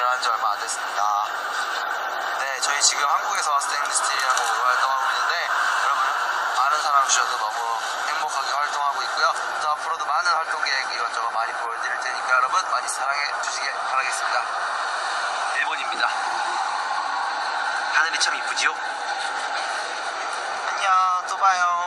일어난 지 얼마 안 됐습니다. 네, 저희 지금 한국에서 스테인리스 스틸이라고 활동하고 있는데 여러분 많은 사랑 주셔서 너무 행복하게 활동하고 있고요. 또 앞으로도 많은 활동 계획 이것저것 많이 보여드릴 테니까 여러분 많이 사랑해 주시길 바라겠습니다. 일본입니다. 하늘이 참 이쁘지요? 안녕, 또 봐요.